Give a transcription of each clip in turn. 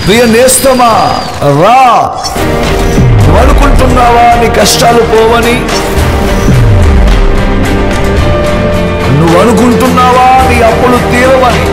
ప్రియ నేస్తమా రా. నువ్వు అనుకుంటున్నావా నీ కష్టాలు పోవని? నువ్వు అనుకుంటున్నావా నీ అప్పులు తీరవని?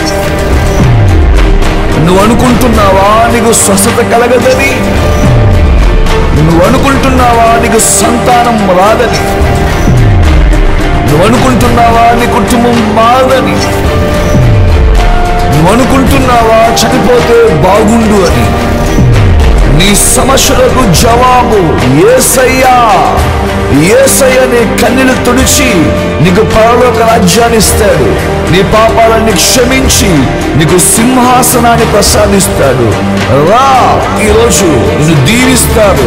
నువ్వు అనుకుంటున్నావా నీకు స్వస్థత కలగదని? నువ్వు అనుకుంటున్నావా నీకు సంతానం రాదని? నువ్వు అనుకుంటున్నావా నీ కుటుంబం మారదని? నువ్వు అనుకుంటున్నావా చనిపోతే బాగుండు అని? నీ సమస్యలకు జవాబు యేసయ్యా. యేసయ్య నీ కన్నీళ్లు తుడిచి నీకు పరలోక రాజ్యాన్ని ఇస్తాడు. నీ పాపాలన్నీ క్షమించి నీకు సింహాసనాన్ని ప్రసాదిస్తాడు. రా, ఈరోజు నిన్ను దీవిస్తాడు.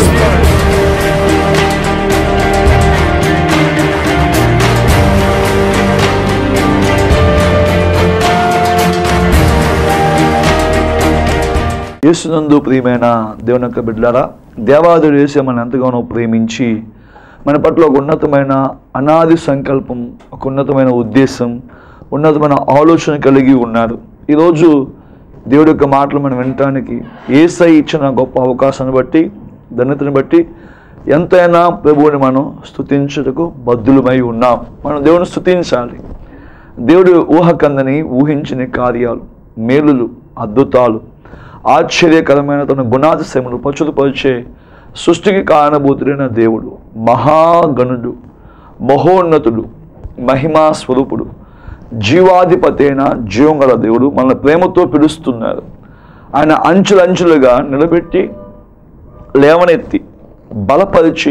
యేసునందు ప్రియమైన దేవుని యొక్క బిడ్డలారా, దేవాదుడు యేసు మన ఎంతగానో ప్రేమించి మన పట్ల ఒక ఉన్నతమైన అనాది సంకల్పం, ఒక ఉన్నతమైన ఉద్దేశం, ఉన్నతమైన ఆలోచన కలిగి ఉన్నారు. ఈరోజు దేవుడి యొక్క మాటలు మనం వినటానికి యేసయ్య ఇచ్చిన గొప్ప అవకాశాన్ని బట్టి, ధన్యతను బట్టి ఎంతైనా ప్రభువుని మనం స్తుతించుటకు బద్దులమై ఉన్నాం. మనం దేవుని స్తుతించాలి. దేవుడు ఊహకందని ఊహించిన కార్యాలు, మేలులు, అద్భుతాలు, ఆశ్చర్యకరమైన తన గుణాతిశయములు పచ్చుపరిచే సృష్టికి కారణభూతుడైన దేవుడు, మహాగణుడు, మహోన్నతుడు, మహిమా స్వరూపుడు, జీవాధిపతి అయిన జీవం గల దేవుడు మనల్ని ప్రేమతో పిలుస్తున్నారు. ఆయన అంచులంచులుగా నిలబెట్టి, లేవనెత్తి, బలపరిచి,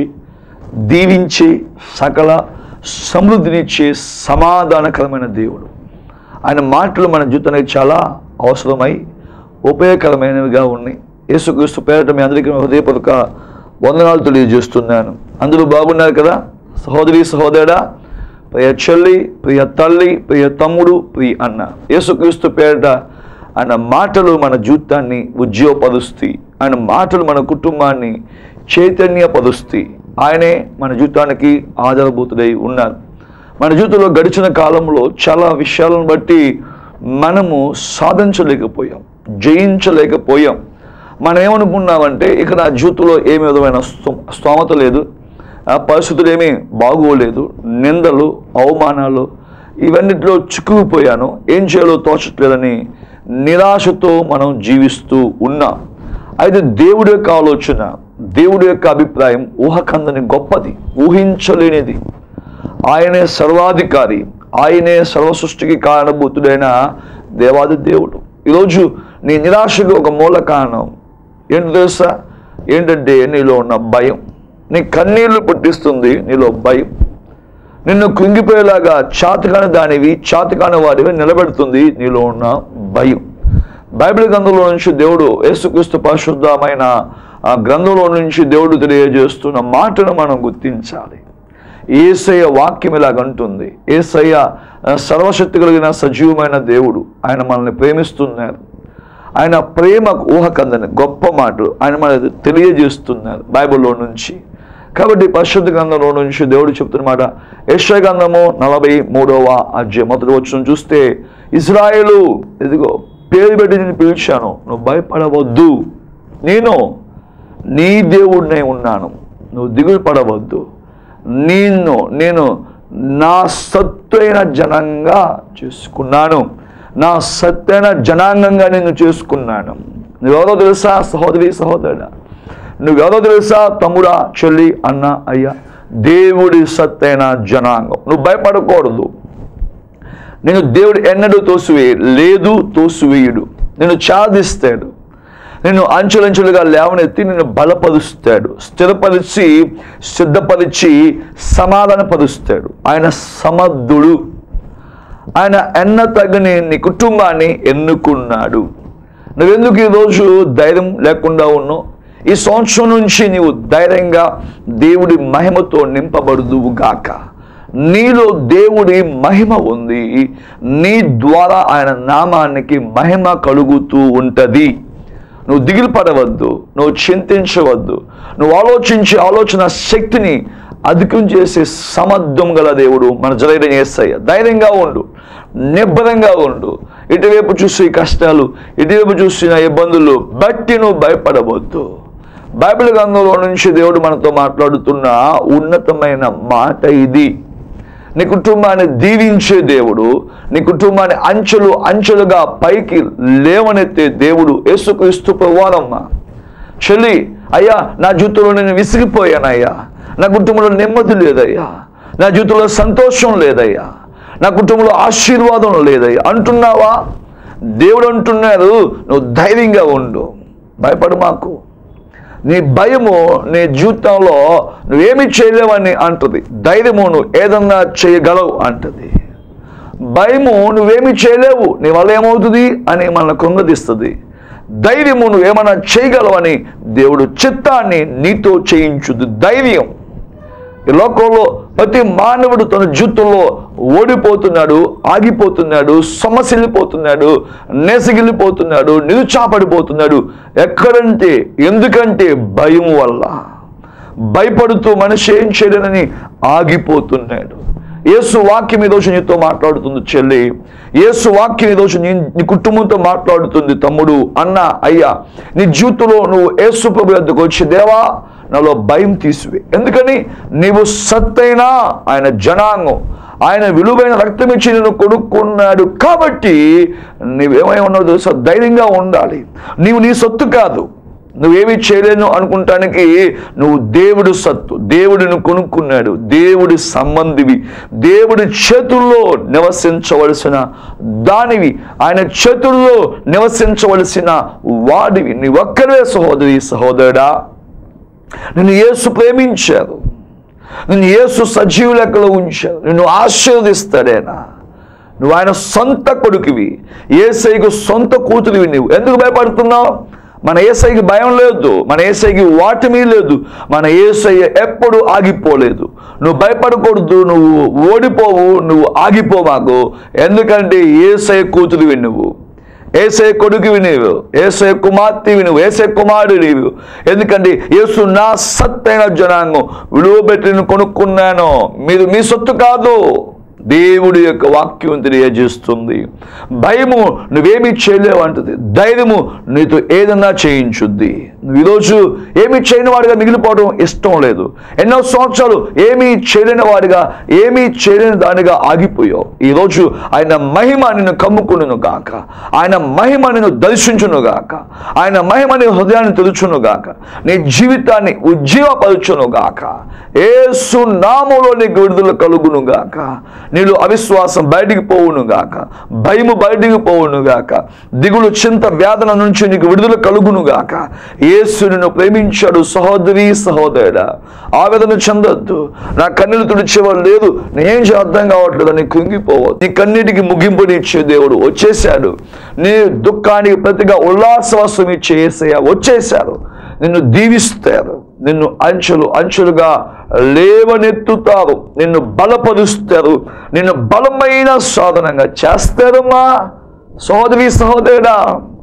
దీవించి, సకల సమృద్ధినిచ్చే సమాధానకరమైన దేవుడు. ఆయన మాటలు మన జీవితానికి చాలా అవసరమై ఉపయోగకరమైనవిగా ఉన్నాయి. యేసుక్రీస్తు పేరిట మీ అందరికీ హృదయపూర్వక వందనాలు తెలియజేస్తున్నాను. అందరూ బాగున్నారు కదా? సహోదరి సహోదరుడా, ప్రియ చెల్లి, ప్రియ తల్లి, ప్రియ తమ్ముడు, ప్రియ అన్న, యేసుక్రీస్తు పేరిట ఆయన మాటలు మన జీవితాన్ని ఉజ్జీవపరుస్తాయి. ఆయన మాటలు మన కుటుంబాన్ని చైతన్యపరుస్తాయి. ఆయనే మన జీవితానికి ఆధారభూతుడై ఉన్నారు. మన జీవితంలో గడిచిన కాలంలో చాలా విషయాలను బట్టి మనము సాధించలేకపోయాం, జయించలేకపోయాం. మనం ఏమనుకున్నామంటే ఇక్కడ జీవితంలో ఏమి విధమైన స్తోమత లేదు, పరిస్థితులు ఏమీ బాగోలేదు, నిందలు, అవమానాలు, ఇవన్నిటిలో చిక్కుకుపోయాను, ఏం చేయాలో తోచట్లేదని నిరాశతో మనం జీవిస్తూ ఉన్నాం. అయితే దేవుడి యొక్క ఆలోచన, దేవుడి యొక్క అభిప్రాయం ఊహకందని గొప్పది, ఊహించలేనిది. ఆయనే సర్వాధికారి, ఆయనే సర్వ సృష్టికి కారణభూతుడైన దేవాది దేవుడు. ఈరోజు నీ నిరాశకు ఒక మూల కారణం ఏంటి తెలుసా? ఏంటంటే నీలో ఉన్న భయం. నీ కన్నీళ్లు పుట్టిస్తుంది నీలో భయం. నిన్ను కృంగిపోయేలాగా చాతకాని దానివి, చాతకాని వాడివి నిలబెడుతుంది నీలో ఉన్న భయం. బైబిల్ గ్రంథంలో నుంచి దేవుడు, యేసుక్రీస్తు పరిశుద్ధమైన ఆ గ్రంథంలో నుంచి దేవుడు తెలియజేస్తున్న మాటను మనం గుర్తించాలి. యేసయ్య వాక్యం ఇలాగంటుంది. యేసయ్య సర్వశక్తి కలిగిన సజీవమైన దేవుడు. ఆయన మనల్ని ప్రేమిస్తున్నారు. ఆయన ప్రేమకు ఊహకందని గొప్ప మాటలు ఆయన మనకి తెలియజేస్తున్నారు బైబిల్లో నుంచి. కాబట్టి పరిశుద్ధ గ్రంథంలో నుంచి దేవుడు చెప్తున్న మాట, యెషయా గ్రంథము 43వ అధ్యాయం 1వ వచనం చూస్తే, ఇశ్రాయేలు, ఇదిగో పేరు పెట్టి నేను పిలిచాను, నువ్వు భయపడవద్దు, నేను నీ దేవుడినే ఉన్నాను, నువ్వు దిగులు పడవద్దు, నేను నా సత్తైన జనంగా చేసుకున్నాను, నా సత్తైన జనాంగంగా నేను చేసుకున్నాను. నువ్వెవరో తెలుసా సహోదరి సహోదరుడా? నువ్వెవరో తెలుసా తమ్ముడా, చెల్లి, అన్న, అయ్యా? దేవుడి సత్తైన జనాంగం. నువ్వు భయపడకూడదు. నేను దేవుడు ఎన్నడూ తోసివేయుడు. నేను చాదిస్తాడు, నిన్ను అంచులంచులుగా లేవనెత్తి నిన్ను బలపరుస్తాడు, స్థిరపరిచి, సిద్ధపరిచి, సమాధానపరుస్తాడు. ఆయన సమర్థుడు. ఆయన తగని నీ కుటుంబాన్ని ఎన్నుకున్నాడు. నువ్వెందుకు ఈరోజు ధైర్యం లేకుండా ఉన్నావు? ఈ సంవత్సరం నుంచి నీవు ధైర్యంగా దేవుడి మహిమతో నింపబడుదువు గాక. నీలో దేవుడి మహిమ ఉంది. నీ ద్వారా ఆయన నామానికి మహిమ కలుగుతూ ఉంటుంది. నువ్వు దిగులు పడవద్దు, నువ్వు చింతించవద్దు. నువ్వు ఆలోచన శక్తిని అధికం చేసే సమర్థం గల దేవుడు మన జరైన యేసయ్య. ధైర్యంగా ఉండు, నిబ్బరంగా ఉండు. ఇటువైపు చూసి కష్టాలు, ఇటువైపు చూసిన ఇబ్బందులు బట్టి నువ్వు భయపడవద్దు. బైబిల్ గ్రంథంలో నుంచి దేవుడు మనతో మాట్లాడుతున్న ఉన్నతమైన మాట ఇది. నీ కుటుంబాన్ని దీవించే దేవుడు, నీ కుటుంబాన్ని అంచెలు అంచెలుగా పైకి లేవనెత్తే దేవుడు యేసుక్రీస్తు ప్రభువారమ్మ. చెల్లి, అయ్యా నా జీవితంలో నేను విసిగిపోయానయ్యా, నా కుటుంబంలో నెమ్మది లేదయ్యా, నా జీవితంలో సంతోషం లేదయ్యా, నా కుటుంబంలో ఆశీర్వాదం లేదయ్యా అంటున్నావా? దేవుడు అంటున్నారు, నువ్వు ధైర్యంగా ఉండు, భయపడు మాకు. నీ భయము నీ జీవితంలో నువ్వేమి చేయలేవని అంటుంది, ధైర్యము నువ్వు ఏదన్నా చేయగలవు అంటుంది. భయము నువ్వేమి చేయలేవు, నీ వల్ల ఏమవుతుంది అని మనల్ని కృంగదీస్తుంది. ధైర్యము నువ్వేమన్నా చేయగలవని దేవుడు చిత్తాన్ని నీతో చేయించుదు. ధైర్యం. ఈ లోకంలో ప్రతి మానవుడు తన జీవితంలో ఓడిపోతున్నాడు, ఆగిపోతున్నాడు, సమస్యలిపోతున్నాడు, నేసగిలిపోతున్నాడు, నిరుచాపడిపోతున్నాడు. ఎక్కడంటే ఎందుకంటే భయం వల్ల. భయపడుతూ మనిషి ఏం చేయలేనని ఆగిపోతున్నాడు. యేసు వాక్యం ఈరోజు నీతో మాట్లాడుతుంది చెల్లి. యేసు వాక్యం ఈరోజు నీ కుటుంబంతో మాట్లాడుతుంది తమ్ముడు, అన్న, అయ్యా. నీ జీవితంలో నువ్వు యేసు ప్రభు వద్దకు వచ్చి, దేవా నాలో భయం తీసివే. ఎందుకని? నీవు సత్తైన ఆయన జనాంగం, ఆయన విలువైన రక్తం ఇచ్చి నిన్ను కొనుక్కున్నాడు కాబట్టి నీవేమై ఉన్నావు తెలుసా? ధైర్యంగా ఉండాలి. నీవు నీ సొత్తు కాదు, నువ్వేమీ చేయలేను అనుకుంటానికి నువ్వు దేవుడు సత్తు. దేవుడిని కొనుక్కున్నాడు, దేవుడి సంబంధివి, దేవుడి చేతుల్లో నివసించవలసిన దానివి, ఆయన చేతుల్లో నివసించవలసిన వాడివి. నీ ఒక్కరే సహోదరి, సహోదరుడా. నిన్ను యేసు ప్రేమించారు, నిన్ను యేసు సజీవ లెక్కలో ఉంచారు, నిన్ను ఆశీర్వదిస్తాడేనా. నువ్వు ఆయన సొంత కొడుకువి, యేసయ్యకు సొంత కూతురివి. నువ్వు ఎందుకు భయపడుతున్నావు? మన యేసయ్యకి భయం లేదు, మన యేసయ్యకి వాటమీ లేదు. మన యేసయ్య ఎప్పుడు ఆగిపోలేదు. నువ్వు భయపడకూడదు, నువ్వు ఓడిపోవు, నువ్వు ఆగిపోమాకు. ఎందుకంటే యేసయ్య కూతురివి నువ్వు, యేసయ్య కొడుకువి నీవు, యేసయ్య కుమార్తెవి నువ్వు, యేసయ్య కుమారుడు నీవు. ఎందుకంటే యేసు నా సత్తైన జనాంగం, విలువ పెట్టి నేను కొనుక్కున్నాను. మీరు మీ సొత్తు కాదు, దేవుడి యొక్క వాక్యం తెలియజేస్తుంది. భయము నువ్వేమీ చేయలేవు అంటుంది, ధైర్యము నీతో ఏదన్నా చేయించుద్ది. నువ్వు ఈరోజు ఏమీ చేయని వాడిగా మిగిలిపోవడం ఇష్టం లేదు. ఎన్నో సంవత్సరాలు ఏమీ చేయలేని వాడిగా, ఏమీ చేయలేని దానిగా ఆగిపోయావు. ఈరోజు ఆయన మహిమ నిన్ను కమ్ముకును గాక, ఆయన మహిమ నిన్ను దర్శించును గాక, ఆయన మహిమ నీ హృదయాన్ని తెరుచును గాక, నీ జీవితాన్ని ఉజ్జీవపరచును గాక. యేసు నామములో నీకు విడుదల కలుగును గాక. నీలో అవిశ్వాసం బయటికి పోవును గాక, భయము బయటికి పోవును గాక, దిగులు, చింత, వేదన నుంచి నీకు విడుదల కలుగును గాక. యేసు నిన్ను ప్రేమించాడు. సహోదరి, సహోదరుడా, ఆవేదన చెందొద్దు. నా కన్నీళ్ళు తుడిచేవాడు లేదు, నేనేం అర్థం కావట్లేదు అని కుంగిపోవద్దు. నీ కన్నీటికి ముగింపునిచ్చే దేవుడు వచ్చేసాడు. నీ దుఃఖానికి ప్రతిగా ఉల్లాసవసం ఇచ్చే యేసయ్య వచ్చేశారు. నిన్ను దీవిస్తారు, నిన్ను అంచెలు అంచెలుగా లేవనెత్తుతారు, నిన్ను బలపరుస్తారు, నిన్ను బలమైన సాధనంగా చేస్తారమ్మా. సహోదరి, సహోదరుడా,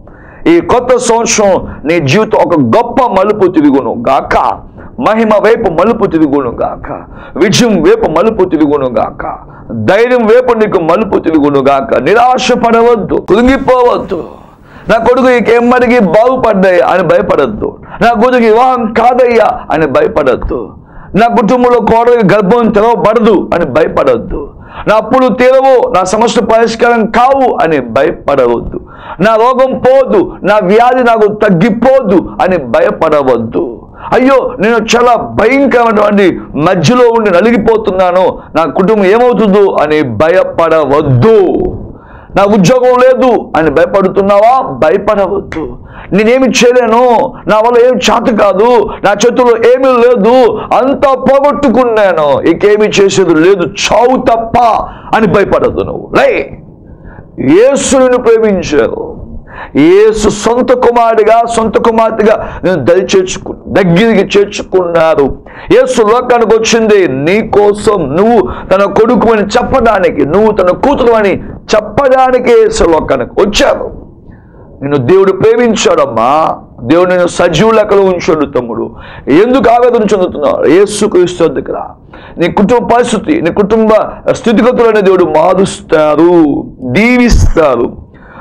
ఈ కొత్త సంవత్సరం నీ జీవితం ఒక గొప్ప మలుపు తిరుగును గాక. మహిమ వైపు మలుపు తిరుగును గాక, విజయం వైపు మలుపు తిరుగును గాక, ధైర్యం వైపు నీకు మలుపు తిరుగును గాక. నిరాశ పడవద్దు, కృంగిపోవద్దు. నా కొడుకు ఇంకేమడికి బాగుపడ్డాయి అని భయపడద్దు. నా కొడుకు వివాహం కాదయ్యా అని భయపడద్దు. నా కుటుంబంలో కోడలికి గర్భం తెరవబడదు అని భయపడవద్దు. నా అప్పులు తీరవు, నా సమస్య పరిష్కారం కావు అని భయపడవద్దు. నా రోగం పోదు, నా వ్యాధి నాకు తగ్గిపోదు అని భయపడవద్దు. అయ్యో, నేను చాలా భయంకరమైనటువంటి మధ్యలో ఉండి నలిగిపోతున్నాను, నా కుటుంబం ఏమవుతుందో అని భయపడవద్దు. నా ఉద్యోగం లేదు అని భయపడుతున్నావా? భయపడవద్దు. నేనేమి చేయలేను, నా వల్ల ఏం చేత కాదు, నా చేతుల్లో ఏమీ లేదు, అంతా పోగొట్టుకున్నాను, ఇంకేమీ చేసేది లేదు, చావు తప్ప అని భయపడద్దు. నువ్వు యేసుని ప్రేమించావు, యేసు సొంత కుమారుడిగా, సొంత కుమార్తెగా నేను దగ్గరికి చేర్చుకున్నారు. యేసు లోకానికి వచ్చింది నీ కోసం, నువ్వు తన కొడుకు అని చెప్పడానికి, నువ్వు తన కూతురు అని చెప్పడానికి యేసు లోకానికి వచ్చారు. నిన్ను దేవుడు ప్రేమించాడమ్మా. దేవుడు నేను సజీవ లెక్కలో ఉంచాడు. తమ్ముడు, ఎందుకు ఆవేదన చెందుతున్నావు? యేసుక్రీస్తు దగ్గర నీ కుటుంబ పరిస్థితి, నీ కుటుంబ స్థితిగతులను దేవుడు మారుస్తారు, దీవిస్తారు.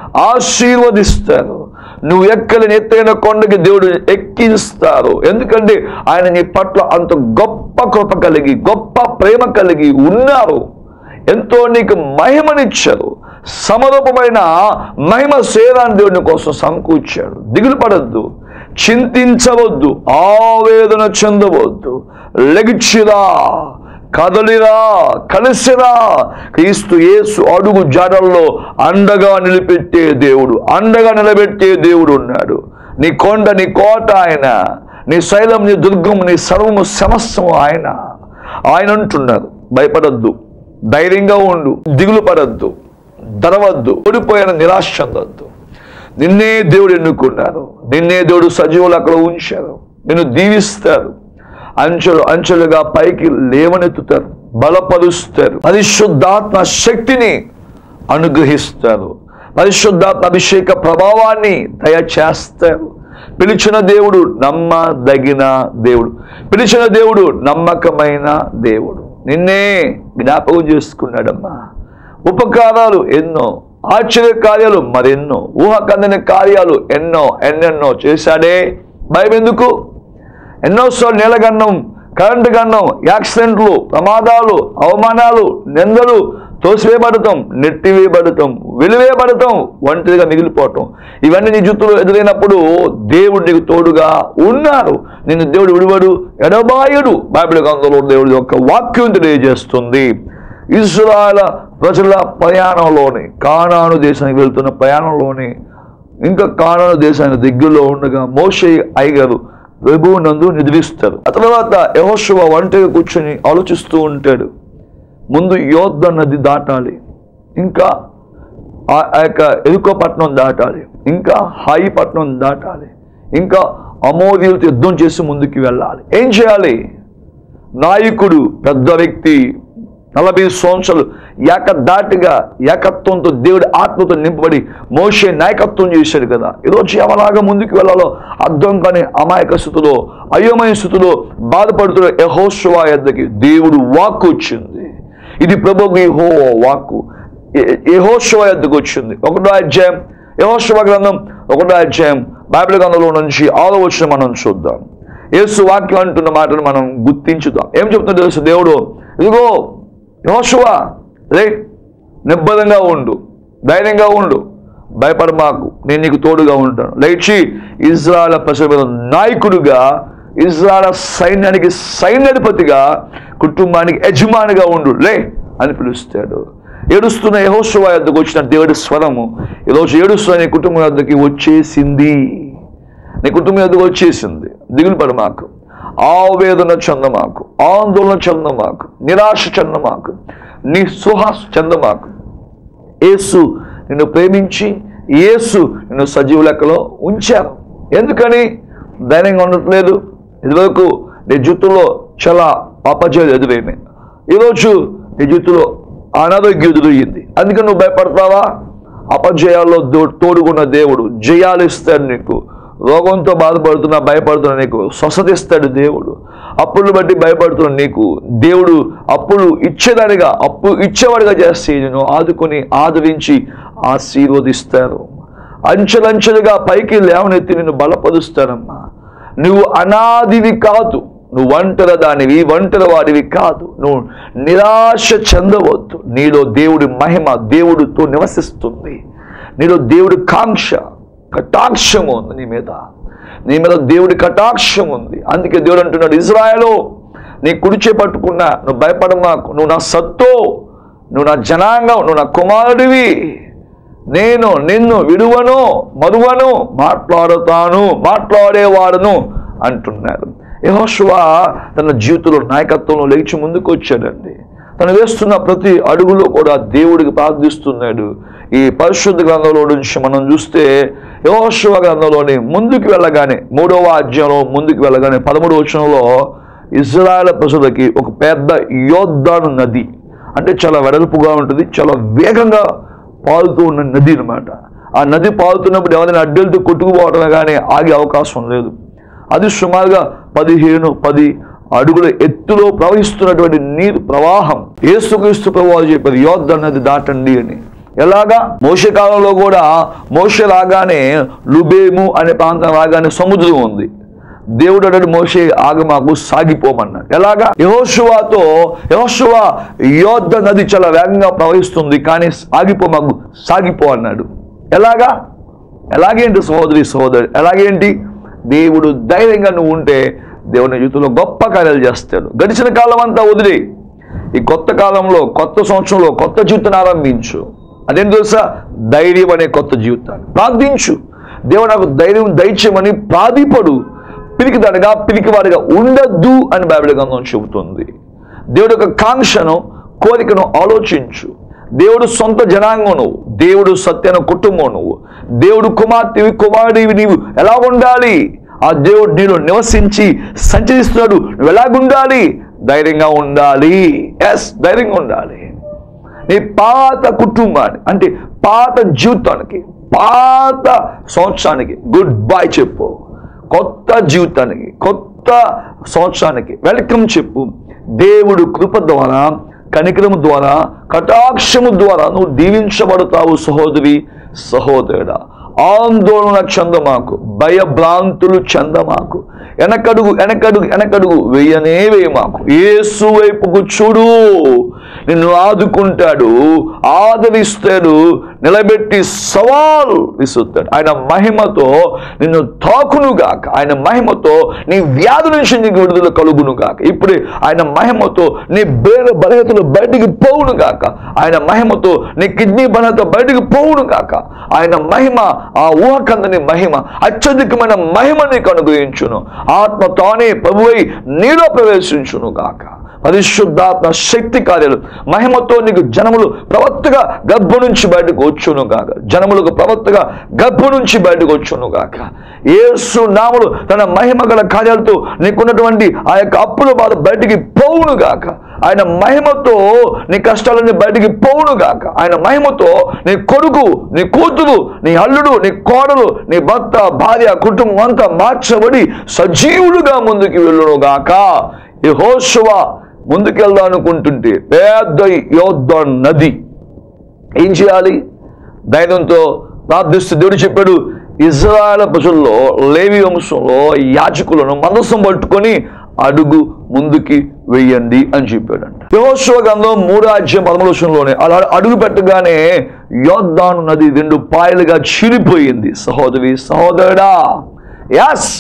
ఆశీర్వదిస్తారు. నువ్వు ఎక్కలేని ఎత్తైన కొండకి దేవుడు ఎక్కిస్తారు. ఎందుకంటే ఆయన నీ పట్ల అంత గొప్ప కృప కలిగి, గొప్ప ప్రేమ కలిగి ఉన్నారు. ఎంతో నీకు మహిమనిచ్చారు. సమరూపమైన మహిమ శరీరాన్ని దేవుని కోసం సమకూర్చాడు. దిగులు పడద్దు, చింతించవద్దు, ఆవేదన చెందవద్దు. లెగిచిరా, కదలిరా, కలిసిరా. క్రీస్తు యేసు అడుగు జాడల్లో అండగా నిలబెట్టే దేవుడు, అండగా నిలబెట్టే దేవుడు ఉన్నాడు. నీ కొండ, నీ కోట ఆయన, నీ శైలం, నీ దుర్గం, నీ సర్వము సమస్తము ఆయన. ఆయన అంటున్నారు, భయపడద్దు, ధైర్యంగా ఉండు, దిగులు పడద్దు, ధరవద్దు, ఓడిపోయిన నిరాశ చెందొద్దు. నిన్నే దేవుడు ఎన్నుకున్నారు, నిన్నే దేవుడు సజీవులు అక్కడ ఉంచారు. నిన్ను దీవిస్తారు, అంచెలు అంచెలుగా పైకి లేవనెత్తుతారు, బలపరుస్తారు, పరిశుద్ధాత్మ శక్తిని అనుగ్రహిస్తారు, పరిశుద్ధాత్మ అభిషేక ప్రభావాన్ని దయచేస్తారు. పిలిచిన దేవుడు నమ్మదగిన దేవుడు, పిలిచిన దేవుడు నమ్మకమైన దేవుడు. నిన్నే జ్ఞాపకం చేసుకున్నాడమ్మా. ఉపకారాలు ఎన్నో, ఆశ్చర్య కార్యాలు మరెన్నో, ఊహకందని కార్యాలు ఎన్నెన్నో చేశాడే. భయం ఎందుకు? ఎన్నోసార్లు నీలగన్నం, కరెంటు గన్నం, యాక్సిడెంట్లు, ప్రమాదాలు, అవమానాలు, నిందలు, తోసివేయబడతాం, నెట్టివేయబడతాం, వెలివేయబడతాం, ఒంటరిగా మిగిలిపోవటం, ఇవన్నీ నీ జీవితంలో ఎదురైనప్పుడు దేవుడు నీకు తోడుగా ఉన్నారు. నిన్ను దేవుడు విడివడు, ఎడబాయుడు. బైబిల్ గ్రంథంలో దేవుడి యొక్క వాక్యం తెలియజేస్తుంది. ఇశ్రాయేలు ప్రజల ప్రయాణంలోని, కానాను దేశానికి వెళ్తున్న ప్రయాణంలోని, ఇంకా కానాను దేశానికి దగ్గరలో ఉండగా మోషే అయ్యగారు ప్రభువు నందు నిద్రిస్తారు. ఆ తర్వాత యెహోషువ ఒంటరిగా కూర్చొని ఆలోచిస్తూ ఉంటాడు. ముందు యోర్దాను నది దాటాలి, ఇంకా ఆ యొక్క ఎరుకో పట్టణం దాటాలి, ఇంకా హాయి పట్టణం దాటాలి, ఇంకా అమోరీయులతో యుద్ధం చేసి ముందుకు వెళ్ళాలి. ఏం చేయాలి? నాయకుడు, పెద్ద వ్యక్తి, 40 సంవత్సరాలు ఏకదాటిగా ఏకత్వంతో దేవుడి ఆత్మతో నింపబడి మోషే నాయకత్వం చేశాడు కదా. ఈరోజు ఎవలాగా ముందుకు వెళ్ళాలో అర్థం కాని అమాయక స్థితిలో, అయోమయ స్థితిలో బాధపడుతున్న యెహోషువ యొద్దకి దేవుడు వాక్కు వచ్చింది. ఇది ప్రభువుకి యెహోవా వాక్కు యెహోషువ యొద్దకు వచ్చింది. 1వ అధ్యాయం యెహోషువ గ్రంథం 1వ అధ్యాయం బైబిల్ గ్రంథంలో నుంచి 6వ వచనం మనం చూద్దాం. యేసు వాక్యం అంటున్న మాటను మనం గుర్తించుదాం. ఏం చెప్తుందో తెలుసు దేవుడు, ఇదిగో యెహోషువ, రే, నిబ్బరంగా ఉండు, ధైర్యంగా ఉండు, భయపడ మాకు, నేను నీకు తోడుగా ఉంటాను. లేచి ఇశ్రాయేలు ప్రజల మీద నాయకుడిగా, ఇశ్రాయేలు సైన్యానికి సైన్యాధిపతిగా, కుటుంబానికి యజమానిగా ఉండు లే అని పిలుస్తాడు. ఏడుస్తున్న యెహోషువ యొద్దకు వచ్చిన దేవుడి స్వరము ఈరోజు ఏడుస్తున్న నీ కుటుంబం యొద్దకి వచ్చేసింది. నీ కుటుంబం యొద్దకు వచ్చేసింది. దిగులు పడ మాకు, ఆవేదన చెందమాకు, ఆందోళన చెందమాకు, నిరాశ చెందమాకు, నిస్సుహాస చెందమాకు. యేసు నిన్ను ప్రేమించి, యేసు నిన్ను సజీవ లెక్కలో ఉంచారు. ఎందుకని ధైర్యంగా ఉండట్లేదు? ఇదివరకు నీ జీవితంలో చాలా అపజయాలు ఎదురైనాయి. ఈరోజు నీ జీవితంలో అనారోగ్యం ఎదురయ్యింది. అందుకని నువ్వు భయపడతావా? అపజయాల్లో తోడుకున్న దేవుడు జయాలు ఇస్తాడు నీకు. రోగంతో బాధపడుతున్నా, భయపడుతున్నా నీకు స్వస్థత ఇస్తాడు దేవుడు. అప్పులు బట్టి భయపడుతున్న నీకు దేవుడు అప్పులు ఇచ్చేదానిగా, అప్పు ఇచ్చేవాడిగా చేస్తే నేను ఆదుకొని, ఆదరించి ఆశీర్వదిస్తారు. అంచెలంచెలుగా పైకి లేవనెత్తి నిన్ను బలపరుస్తానమ్మా. నువ్వు అనాదివి కాదు, నువ్వు ఒంటరి దానివి, ఒంటరి వాడివి కాదు. నువ్వు నిరాశ చెందవద్దు. నీలో దేవుడి మహిమ, దేవుడితో నివసిస్తుంది. నీలో దేవుడి కాంక్ష, కటాక్షము ఉంది నీ మీద. నీ మీద దేవుడి కటాక్షం ఉంది. అందుకే దేవుడు అంటున్నాడు, ఇశ్రాయేలు, నీ కుడిచే పట్టుకున్నా నువ్వు భయపడమాకు, నువ్వు నా సత్తు, నువ్వు నా జనాంగం, నువ్వు నా కుమారుడివి, నేను నిన్ను విడువను, మరువను, మాట్లాడుతాను, మాట్లాడేవాడును అంటున్నాడు. యెహోషువ తన జీవితంలో నాయకత్వంలో లేచి ముందుకు వచ్చాడండి. తను వేస్తున్న ప్రతి అడుగులో కూడా దేవుడికి ప్రార్థిస్తున్నాడు. ఈ పరిశుద్ధ గ్రంథంలో నుంచి మనం చూస్తే యెహోషువ గ్రంథంలోని ముందుకు వెళ్ళగానే 3వ అధ్యాయంలో ముందుకు వెళ్ళగానే 13వ వచనంలో ఇశ్రాయేలు ప్రజలకి ఒక పెద్ద యోర్దాను నది, అంటే చాలా వెడల్పుగా ఉంటుంది, చాలా వేగంగా పారుతూ ఉన్న నది అనమాట. ఆ నది పారుతున్నప్పుడు ఎవరైనా అడ్డలతో కొట్టుకుపోవడమే కానీ ఆగే అవకాశం లేదు. అది సుమారుగా 10 అడుగుల ఎత్తులో ప్రవహిస్తున్నటువంటి నీరు ప్రవాహం. యేసుక్రీస్తు ప్రభువు చెప్పారు, యోర్దాను నది దాటండి అని. ఎలాగా? మోషే కాలంలో కూడా మోషే రాగానే లుబేము అనే ప్రాంతం రాగానే సముద్రం ఉంది. దేవుడు అన్నాడు మోషే ఆగమాకు, సాగిపోమన్నాడు. ఎలాగా? యెహోషువతో, యెహోషువ యోర్ద నది చాలా వేగంగా ప్రవహిస్తుంది కానీ ఆగిపోమాకు, సాగిపో అన్నాడు. ఎలాగా? ఎలాగేంటి సహోదరి, ఎలాగేంటి? దేవుడు ధైర్యంగా నువ్వు ఉంటే దేవుని జీవితంలో గొప్ప కార్యాలు చేస్తాడు. గడిచిన కాలం అంతా వదిలి ఈ కొత్త కాలంలో, కొత్త సంవత్సరంలో కొత్త జీవితాన్ని ఆరంభించు. అదేం తెలుసా? ధైర్యం అనే కొత్త జీవితాన్ని ప్రార్థించు. దేవుడు నాకు ధైర్యం దయచేయమని ప్రాధిపడు. పిరికిదానిగా, పిరికివాడిగా ఉండద్దు అని బైబిల్ గ్రంథం చెబుతుంది. దేవుడి యొక్క కాంక్షను, కోరికను ఆలోచించు. దేవుడు సొంత జనాంగం నువ్వు, దేవుడు సత్యన కుటుంబం నువ్వు, దేవుడు కుమార్తెవి, కుమారుడివి నీవు ఎలా ఉండాలి? ఆ దేవుడు నీలో నివసించి సంచరిస్తున్నాడు, నువ్వు ఎలాగుండాలి? ధైర్యంగా ఉండాలి. ఎస్, ధైర్యంగా ఉండాలి. నీ పాత కుటుంబాన్ని, అంటే పాత జీవితానికి, పాత సంవత్సరానికి గుడ్ బై చెప్పు. కొత్త జీవితానికి, కొత్త సంవత్సరానికి వెల్కమ్ చెప్పు. దేవుడు కృప ద్వారా, కనికరము ద్వారా, కటాక్షము ద్వారా నువ్వు దీవించబడతావు. సహోదరి, సహోదరుడా, ఆందోళన చెందమాకు, భయభ్రాంతులు చెందమాకు, వెనకడుగు వేయమాకు. యేసు వైపుకు చూడు, నిన్ను ఆదుకుంటాడు, ఆదరిస్తాడు, నిలబెట్టి సవాలు విసురుతాడు. ఆయన మహిమతో నిన్ను తాకునుగాక, ఆయన మహిమతో నీ వ్యాధి నుంచి నీకు విడుదల కలుగునుగాక. ఇప్పుడే ఆయన మహిమతో నీ బలహీనతలు బయటికి పోవునుగాక. ఆయన మహిమతో నీ కిడ్నీ బలహీనత బయటికి పోవునుగాక. ఆయన మహిమ, ఆ ఊహకందని మహిమ, అత్యధికమైన మహిమ నీకు అనుగ్రహించును. ఆత్మ తానే ప్రభువై నీలో ప్రవేశించును గాక. పరిశుద్ధాత్మ శక్తి కార్యాలు మహిమతో నీకు జనములు ప్రవక్తగా గర్భం నుంచి బయటకు వచ్చును గాక. జనములకు ప్రవక్తగా గర్భం నుంచి బయటకు వచ్చును గాక. యేసు నామములు తన మహిమ గల కార్యాలతో నీకున్నటువంటి ఆ యొక్క అప్పుల బాధ బయటికి పోవును గాక. ఆయన మహిమతో నీ కష్టాలన్నీ బయటికి పోవును గాక. ఆయన మహిమతో నీ కొడుకు, నీ కూతురు, నీ అల్లుడు, నీ కోడలు, నీ భర్త, భార్య, కుటుంబం అంతా మార్చబడి సజీవులుగా ముందుకు వెళ్ళును గాక. యెహోషువ ముందుకెళ్దాం అనుకుంటుంటే పెద్ద యోర్దాను నది, ఏం చేయాలి? ధైర్యంతో ప్రార్థిస్తూ దేవుడు చెప్పాడు, ఇశ్రాయేలు ప్రజల్లో, లేవి వంశంలో యాజకులను మందసం పట్టుకొని అడుగు ముందుకి వెయ్యండి అని చెప్పాడంట. యెహోషువ గ్రంథం 3:13 అలా అడుగు పెట్టగానే యోర్దాను నది 2 పాయలుగా చీలిపోయింది. సహోదరి, సహోదరుడా, యాస్,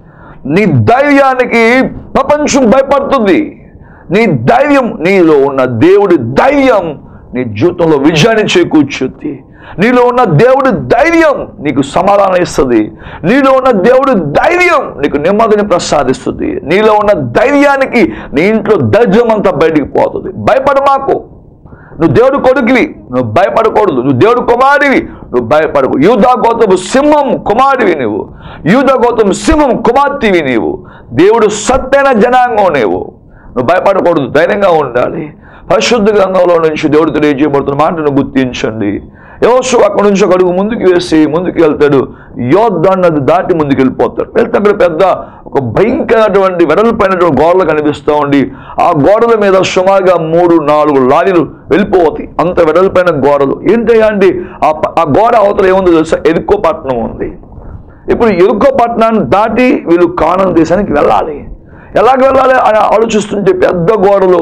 నీ ధైర్యానికి ప్రపంచం భయపడుతుంది. నీ ధైర్యం, నీలో ఉన్న దేవుడి ధైర్యం నీ జీవితంలో విజయాన్ని చేకూర్చుద్ది. నీలో ఉన్న దేవుడి ధైర్యం నీకు సమాధానం ఇస్తుంది. నీలో ఉన్న దేవుడి ధైర్యం నీకు నెమ్మదిని ప్రసాదిస్తుంది. నీలో ఉన్న ధైర్యానికి నీ ఇంట్లో దరిద్రం అంతా బయటికి పోతుంది. భయపడమాకు. నువ్వు దేవుడు కొడుకువి, నువ్వు భయపడకూడదు. నువ్వు దేవుడు కుమారుడివి, నువ్వు భయపడకు. యూదా గోత్రపు సింహం కుమారుడివి నువ్వు. యూదా గోత్రపు సింహం కుమార్తెవి నీవు. దేవుడు సత్తైన జనాంగం నువ్వు భయపడకూడదు, ధైర్యంగా ఉండాలి. పరిశుద్ధ గ్రంథంలో నుంచి దేవుడు తెలియజేయబడుతున్న మాటను గుర్తించండి. యెహోషువ అక్కడి నుంచి ఒక అడుగు ముందుకు వేసి ముందుకు వెళ్తాడు. యోర్దాను నది దాటి ముందుకు వెళ్ళిపోతాడు. వెళ్తే అక్కడ పెద్ద ఒక భయంకరమైనటువంటి వెడల్పైనటువంటి గోడలు కనిపిస్తూ ఉండి, ఆ గోడల మీద సుమారుగా 3-4 లారీలు వెళ్ళిపోతాయి. అంత వెడల్పైన గోడలు. ఏంటయ్యా అంటే ఆ గోడ అవతల ఏముందో తెలుసా? ఎరికో పట్టణం ఉంది. ఇప్పుడు ఎరికో పట్టణాన్ని దాటి వీళ్ళు కానాను దేశానికి వెళ్ళాలి. ఎలాగ వెళ్ళాలి అని ఆలోచిస్తుంటే పెద్ద గోడలు.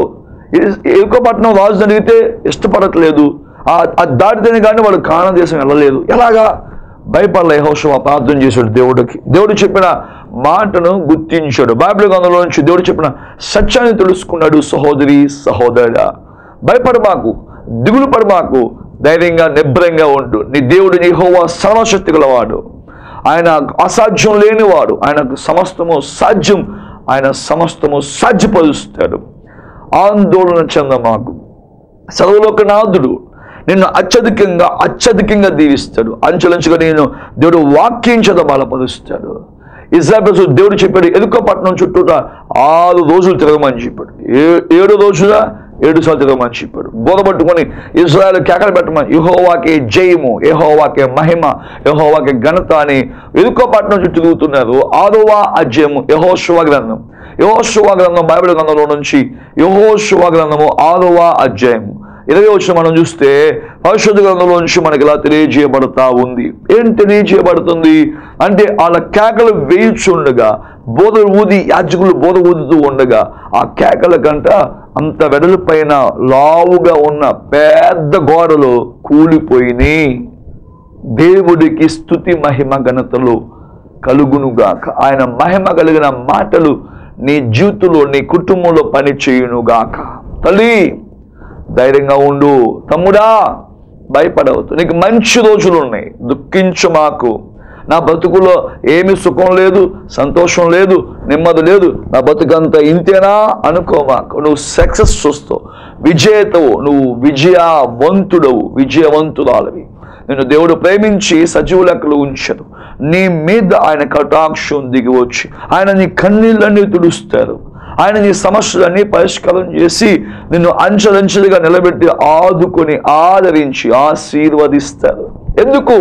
ఎరికో పట్టణం రాజు అడిగితే ఇష్టపడట్లేదు. దాటితేనే కానీ వాళ్ళు కానాను దేశం వెళ్ళలేదు. ఎలాగా? భయపడలే. యెహోషువ ప్రార్థన చేశాడు దేవుడికి. దేవుడు చెప్పిన మాటను గుర్తించాడు. బైబిల్ గ్రంథంలో నుంచి దేవుడు చెప్పిన సత్యాన్ని తెలుసుకున్నాడు. సహోదరి, సహోదరుడా, భయపడమాకు, దిగులు పడమాకు, ధైర్యంగా నిబ్బరంగా ఉంటూ నీ దేవుడు యెహోవా సర్వశక్తి గలవాడు. ఆయన అసాధ్యం లేనివాడు. ఆయనకు సమస్తము సాధ్యం. ఆయన సమస్తము సాధ్యపరుస్తాడు. ఆందోళన చెందమాకు. సర్వలోకనాథుడు నిన్ను అత్యధికంగా దీవిస్తాడు. అంచెలంచుగా నేను దేవుడు వాక్యం చేత బలపరుస్తాడు. ఇశ్రాయేలు దేవుడు చెప్పాడు, ఎరికో పట్టణం చుట్టూట 6 రోజులు తిరగమని చెప్పాడు. 7 రోజులా 7 సార్లు తిరగమని చెప్పాడు. బోధపట్టుకొని ఇశ్రాయేలు కేకలు పెట్టమని, యెహోవాకే జయము, యెహోవాకే మహిమ, యెహోవాకే ఘనత అని ఎరికో పట్టణం చుట్టూ తిరుగుతున్నారు. 6వ అధ్యాయము యెహోషువ గ్రంథం. యెహోషువ గ్రంథం బైబిల్ గ్రంథంలో నుంచి యెహోషువ గ్రంథము 6వ అధ్యాయము 20వ వచనం మనం చూస్తే పరిశుద్ధ గ్రంథంలోంచి మనకి ఇలా తెలియజేయబడతా ఉంది. ఏం తెలియజేయబడుతుంది అంటే, వాళ్ళ కేకలు వేయుచుండగా బోధలు ఊది, యాజకులు బోధ ఊదుతూ ఉండగా ఆ కేకల కంట అంత వెడల్పైన లావుగా ఉన్న పెద్ద గోడలు కూలిపోయినాయి. దేవుడికి స్తుతి మహిమ ఘనతలు కలుగునుగాక. ఆయన మహిమ కలిగిన మాటలు నీ జీవితంలో, నీ కుటుంబంలో పని చేయునుగాక. తల్లి ధైర్యంగా ఉండు. తమ్ముడా భయపడవద్దు. నీకు మంచి రోజులు ఉన్నాయి, దుఃఖించు మాకు. నా బతుకులో ఏమి సుఖం లేదు, సంతోషం లేదు, నెమ్మది లేదు, నా బతుకంతా ఇంతేనా అనుకోమాకు. నువ్వు సక్సెస్ చూస్తావు, విజేతవు, నువ్వు విజయవంతుడవు, విజయవంతురాలవి. నిన్ను దేవుడు ప్రేమించి సజీవ లెక్కలు ఉంచారు. నీ మీద ఆయన కటాక్షం దిగి వచ్చి ఆయన నీ కన్నీళ్ళన్నీ తుడుస్తారు. ఆయన నీ సమస్యలన్నీ పరిష్కారం చేసి నిన్ను అంచెలంచెలుగా నిలబెట్టి ఆదుకొని ఆదరించి ఆశీర్వదిస్తారు. ఎందుకు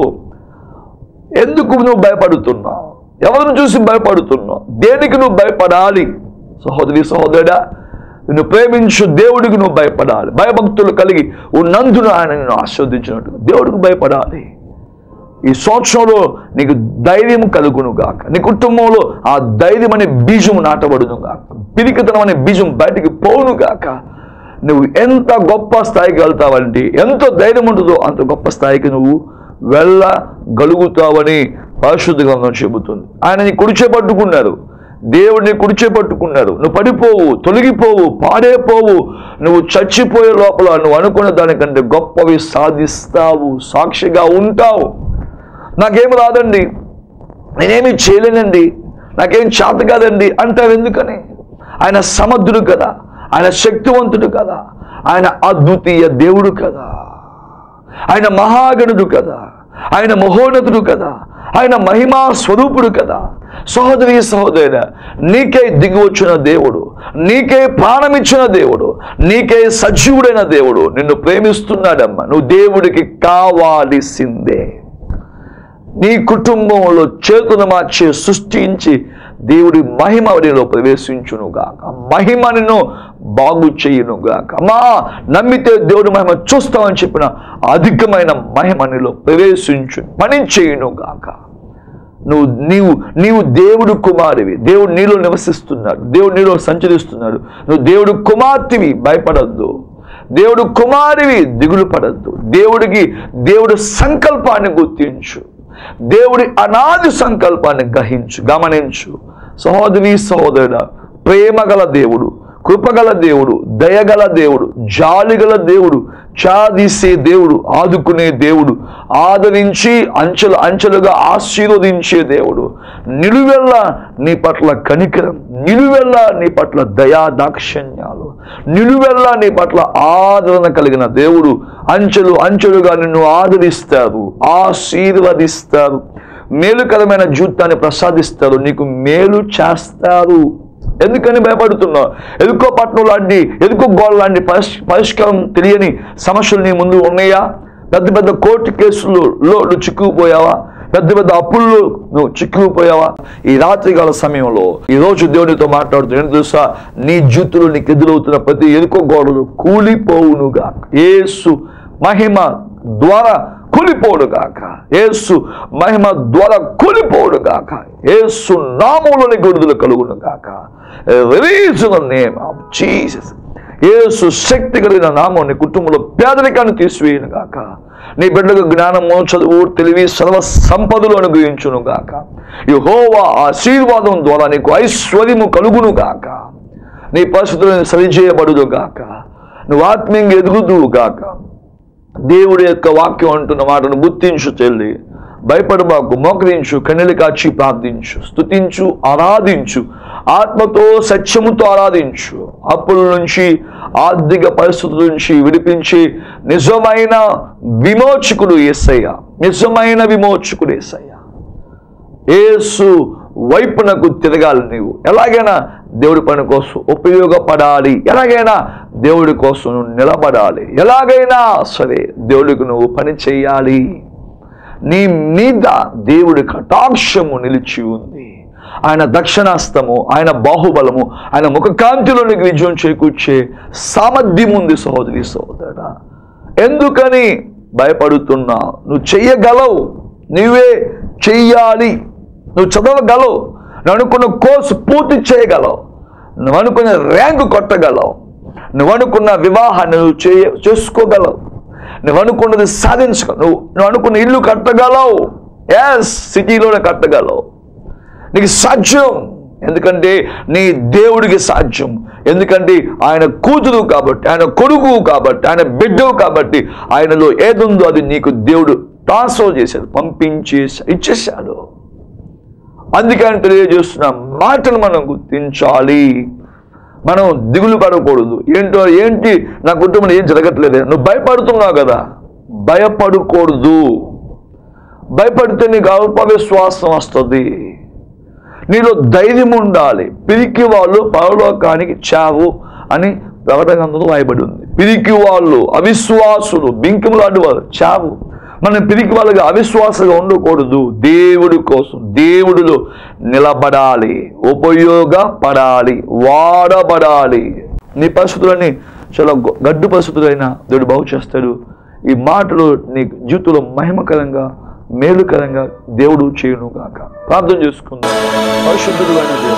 నువ్వు భయపడుతున్నావు? ఎవరిని చూసి భయపడుతున్నావు? దేనికి నువ్వు భయపడాలి? సహోదరి సహోదరుడా, నిన్ను ప్రేమించు దేవుడికి నువ్వు భయపడాలి. భయభక్తులు కలిగి ఉన్నందున ఆయన నిన్ను ఆస్వాదించినట్టుగా దేవుడికి భయపడాలి. ఈ సంవత్సరంలో నీకు ధైర్యం కలుగునుగాక. నీ కుటుంబంలో ఆ ధైర్యం అనే బీజం నాటబడునుగాక. పిరికితనం అనే బీజం బయటికి పోవునుగాక. నువ్వు ఎంత గొప్ప స్థాయికి వెళ్తావంటే, ఎంత ధైర్యం ఉంటుందో అంత గొప్ప స్థాయికి నువ్వు వెళ్ళగలుగుతావని పరిశుద్ధ గ్రంథం చెబుతుంది. ఆయన నీ కుడిచేపట్టుకున్నారు, దేవుడిని కుడిచేపట్టుకున్నారు. నువ్వు పడిపోవు, తొలగిపోవు, పాడైపోవు. నువ్వు చచ్చిపోయే లోపల నువ్వు అనుకున్న దానికంటే గొప్పవి సాధిస్తావు, సాక్షిగా ఉంటావు. నాకేం రాదండి, నేనేమి చేయలేనండి, నాకేం చేత కాదండి అంటావు. ఎందుకని? ఆయన సమర్థుడు కదా, ఆయన శక్తివంతుడు కదా, ఆయన అద్వితీయ దేవుడు కదా, ఆయన మహాగణుడు కదా, ఆయన మహోన్నతుడు కదా, ఆయన మహిమా స్వరూపుడు కదా. సహోదరి సహోదరుడా, నీకే దిగి వచ్చిన దేవుడు, నీకే ప్రాణమిచ్చిన దేవుడు, నీకే సజీవుడైన దేవుడు నిన్ను ప్రేమిస్తున్నాడమ్మా. నువ్వు దేవుడికి కావాల్సిందే. నీ కుటుంబంలో చేతును మార్చి సృష్టించి దేవుడి మహిమ నీలో ప్రవేశించునుగాక. మహిమ నిన్ను బాగు చేయునుగాక. అమ్మా, నమ్మితే దేవుడి మహిమ చూస్తామని చెప్పిన అధికమైన మహిమ నీలో ప్రవేశించు, పని చేయునుగాక. నీవు దేవుడు కుమారువి, దేవుడు నీలో నివసిస్తున్నాడు, దేవుడు నీలో సంచరిస్తున్నాడు. నువ్వు దేవుడు కుమార్తెవి, భయపడద్దు. దేవుడు కుమారువి, దిగులు పడద్దు. దేవుడి సంకల్పాన్ని గుర్తించు, దేవుడి అనాది సంకల్పాన్ని గమనించు. సహోదరి సహోదరుడా, ప్రేమగల దేవుడు, కృపగల దేవుడు, దయగల దేవుడు, జాలిగల దేవుడు, చాదీసే దేవుడు, ఆదుకునే దేవుడు, ఆదరించి అంచెలుగా ఆశీర్వదించే దేవుడు, నిలువెల్లా నీ పట్ల కనికరం, నిలువెల్లా నీ పట్ల దయా దాక్షిణ్యాలు, నిలువెల్లా నీ పట్ల ఆదరణ కలిగిన దేవుడు అంచెలుగా నిన్ను ఆదరిస్తారు, ఆశీర్వదిస్తారు, మేలుకరమైన జీవితాన్ని ప్రసాదిస్తారు, నీకు మేలు చేస్తారు. ఎందుకని భయపడుతున్నావు? ఎదుకో పట్టణం లాంటి, ఎదుకో గోడ లాంటి పరిష్కారం తెలియని సమస్యలు నీ ముందు ఉన్నాయా? పెద్ద పెద్ద కోర్టు కేసుల్లో నువ్వు చిక్కుకుపోయావా? పెద్ద పెద్ద అప్పుల్లో నువ్వు చిక్కుకుపోయావా? ఈ రాత్రికాల సమయంలో ఈరోజు దేవునితో మాట్లాడుతూ ఏంటి తెలుసా? నీ జీవితంలో నీకు ఎదురవుతున్న ప్రతి ఎదుకో గోడలు కూలిపోవునుగా, యేసు మహిమ ద్వారా కూలిపోవుడుగాక, యేసు మహిమ ద్వారా కూలిపోవుడుగాక, యేసు నామములోని విడుదల కలుగునుగాక. Release in the name of Jesus. యేసు శక్తి కలిగిన నామం నీ కుటుంబంలో పేదరికాన్ని తీసివేయునుగాక. నీ బిడ్డకు జ్ఞానము, చదువు, తెలివి, సర్వ సంపదలు అనుగ్రహించునుగాక. యెహోవా ఆశీర్వాదం ద్వారా నీకు ఐశ్వర్యము కలుగునుగాక. నీ పరిస్థితులను సరిచేయబడునుగాక. నువ్వు ఆత్మీయంగా ఎదుగుదువుగాక. దేవుడి యొక్క వాక్యం అంటున్న మాటను గుర్తించు చెల్లి. భయపడబాకు, మోకరించు, కన్నెలు కాచి ప్రార్థించు, స్తుతించు, ఆరాధించు, ఆత్మతో సత్యముతో ఆరాధించు. అప్పుల నుంచి, ఆర్థిక పరిస్థితుల నుంచి విడిపించి నిజమైన విమోచకుడు యేసయ్య, నిజమైన విమోచకుడు యేసయ్య. యేసు వైపునకు తిరగాలి. నీవు ఎలాగైనా దేవుడి పని కోసం ఉపయోగపడాలి, ఎలాగైనా దేవుడి కోసం నువ్వు నిలబడాలి, ఎలాగైనా సరే దేవుడికి నువ్వు పని చేయాలి. నీ మీద దేవుడి కటాక్షము నిలిచి ఉంది. ఆయన దక్షిణాస్తము, ఆయన బాహుబలము, ఆయన ముఖకాంతిలో నీకు విజయం చేకూర్చే సామర్థ్యం ఉంది. సహోదరి సహోదరుడా, ఎందుకని భయపడుతున్నావు? నువ్వు చెయ్యగలవు, నువ్వే చెయ్యాలి, నువ్వు చదవగలవు, నువ్వు అనుకున్న కోర్సు పూర్తి చేయగలవు, నువ్వు అనుకున్న ర్యాంకు కొట్టగలవు, నువ్వు అనుకున్న వివాహాన్ని నువ్వు చేసుకోగలవు, నువ్వు అనుకున్నది సాధించగలవు, నువ్వు అనుకున్న ఇల్లు కట్టగలవు. ఎస్, సిటీలోనే కట్టగలవు. నీకు సాధ్యం. ఎందుకంటే నీ దేవుడికి సాధ్యం. ఎందుకంటే ఆయన కూతురు కాబట్టి, ఆయన కొడుకు కాబట్టి, ఆయన బిడ్డవు కాబట్టి, ఆయనలో ఏదుందో అది నీకు దేవుడు ట్రాన్స్ఫర్ చేశాడు, ఇచ్చేశాడు. అందుకని తెలియజేస్తున్న మాటను మనం గుర్తించాలి. మనం దిగులు పడకూడదు. ఏంటి నా కుటుంబంలో ఏం జరగట్లేదే, నువ్వు భయపడుతున్నావు కదా, భయపడకూడదు. భయపడితే నీకు అల్పవిశ్వాసం వస్తుంది. నీలో ధైర్యం ఉండాలి. పిరికి వాళ్ళు పరలోకానికి చావు అని ప్రకటన గ్రంథంలో రాయబడి ఉంది. పిరికి వాళ్ళు, అవిశ్వాసులు, బింకములాంటి వాళ్ళు చావు. మనం పిరికి వాళ్ళగా అవిశ్వాసంగా ఉండకూడదు. దేవుడి కోసం దేవుడిలో నిలబడాలి, ఉపయోగపడాలి, వాడబడాలి. నీ పరిస్థితులన్నీ చాలా గడ్డు పరిస్థితులైనా దేవుడు బాగు చేస్తాడు. ఈ మాటలు నీ జీవితంలో మహిమకరంగా, మేలుకరంగా దేవుడు చేయును గాక. ప్రార్థన చేసుకుందాం. పరిశుద్ధుడైన దేవుడు,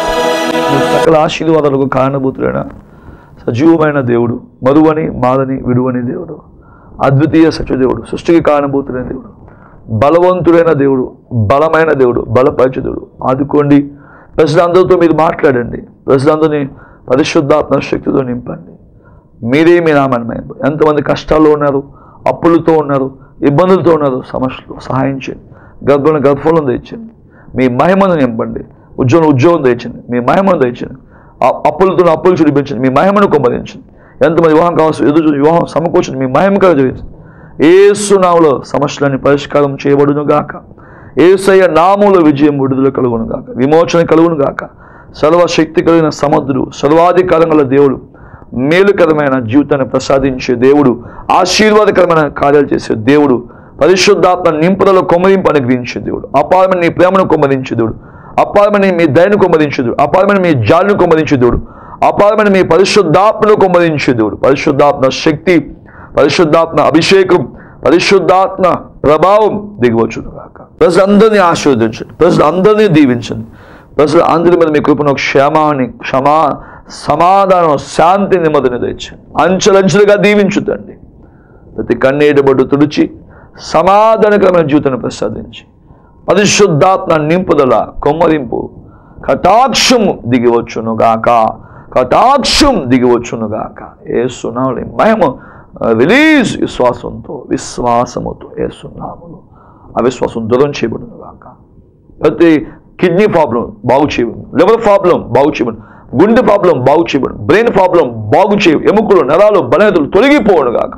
సకల ఆశీర్వాదాలకు కారణభూతుడైన సజీవమైన దేవుడు, మరువని మాదని విడువని దేవుడు, అద్వితీయ సత్యదేవుడు, సృష్టికి కారణభూతుడైన దేవుడు, బలవంతుడైన దేవుడు, బలమైన దేవుడు, బలపరచు దేవుడు, ఆదుకోండి. ప్రజలందరితో మీరు మాట్లాడండి. ప్రజలందరినీ పరిశుద్ధాత్మ శక్తితో నింపండి. మీరే మీ నామాన్ని ఎంతమంది కష్టాల్లో ఉన్నారు, అప్పులతో ఉన్నారు, ఇబ్బందులతో ఉన్నారు, సమస్యలు సహాయం చేయండి. గర్భఫలం తెచ్చండి. మీ మహిమను నింపండి. ఉద్యోగం తెచ్చండి. మీ మహిమను తెచ్చండి. అప్పులతో అప్పులు చూపించండి. మీ మహిమను కొమ్మదించండి. ఎంతమంది వివాహం కావచ్చు, ఎదురు వివాహం సమకూర్చండి. మీ మహిమగా జరిగించండి. యేసు నామములో సమస్యలన్నీ పరిష్కారం చేయబడును గాక. యేసయ్య నామములో విజయం, విడుదల కలుగును గాక, విమోచన కలుగును గాక. సర్వశక్తి కలిగిన సమర్థుడు, సర్వాధికారముల దేవుడు, మేలుకరమైన జీవితాన్ని ప్రసాదించే దేవుడు, ఆశీర్వాదకరమైన కార్యాలు చేసే దేవుడు, పరిశుద్ధాత్మ నింపుదల కొమ్మరింపు అనుగ్రహించే దేవుడు, అపారమైన నీ ప్రేమను కొమ్మరించే దేవుడు, అపారమైన మీ దయను కొమ్మరించే దేవుడు, అపారమైన మీ జాలిని కొమ్మరించే దేవుడు, అపారమైన మీ పరిశుద్ధాత్మను కొమ్మరించే దేవుడు. పరిశుద్ధాత్మ శక్తి, పరిశుద్ధాత్మ అభిషేకం, పరిశుద్ధాత్మ ప్రభావం దిగవచ్చును గాక. ప్రజలందరినీ ఆశీర్వదించండి. ప్రజలందరినీ దీవించండి. ప్రజలందరి మీద మీ కృపను క్షేమాన్ని, సమాధానం, శాంతి, నెమ్మదిని తెచ్చండి. అంచెలంచెలుగా దీవించుతండి. ప్రతి కన్నీటి బొట్టు తుడిచి సమాధానకరమైన జీవితాన్ని ప్రసాదించి పరిశుద్ధాత్మ నింపుదల, కొమ్మరింపు, కటాక్షము దిగివచ్చును గాక. కటాక్షం దిగివచ్చును గాక. యేసు నామములో మహిమ రిలీజ్. విశ్వాసముతో యేసు నామములో అవిశ్వాసం దూరం చేయబడును గాక. ప్రతి కిడ్నీ ప్రాబ్లం బాగు చేయబడి, లివర్ ప్రాబ్లం బాగు చేయబడి, గుండె ప్రాబ్లం బాగు చేయబడి, బ్రెయిన్ ప్రాబ్లం బాగు చేయ, ఎముకలు, నరాలు, బలహీనతలు తొలగిపోవును గాక.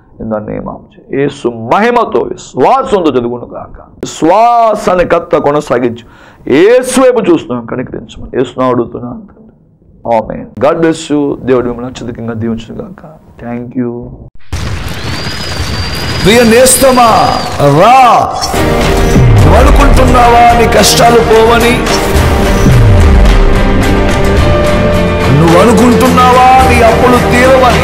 యేసు మహిమతో విశ్వాసంతో జరుగును గాక. విశ్వాసాన్ని కర్త కొనసాగించు. యేసు వైపు చూస్తున్నాం, కనికరించమని యేసు అడుగుతున్నాను. ఆమేన్. God bless you. దేవుడు మిమ్మల్ని అత్యధికంగా దీవించును గాక. Thank you. ప్రియ నేస్తమా, రా. నువ్వు అనుకుంటున్నావా నీ కష్టాలు పోవని? నువ్వు అనుకుంటున్నావా నీ అప్పులు తీరవని?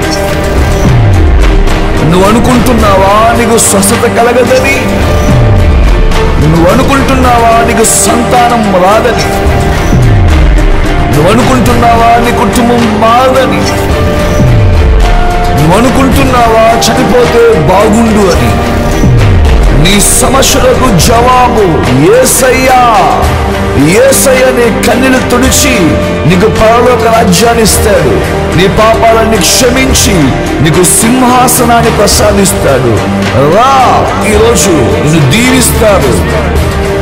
నువ్వు అనుకుంటున్నావా నీకు స్వస్థత కలగదని? నువ్వు అనుకుంటున్నావా నీకు సంతానం రాదని? నువ్వు అనుకుంటున్నావా నీ కుటుంబం మారదని? నువ్వు అనుకుంటున్నావా చనిపోతే బాగుండు అని? నీ సమస్యలకు జవాబు యేసయ్యా. యేసయ్య నీ కన్నీళ్లు తుడిచి నీకు పరలోక రాజ్యాన్ని ఇస్తాడు. నీ పాపాలన్నీ క్షమించి నీకు సింహాసనాన్ని ప్రసాదిస్తాడు. రా, ఈరోజు నిన్ను దీవిస్తాడు.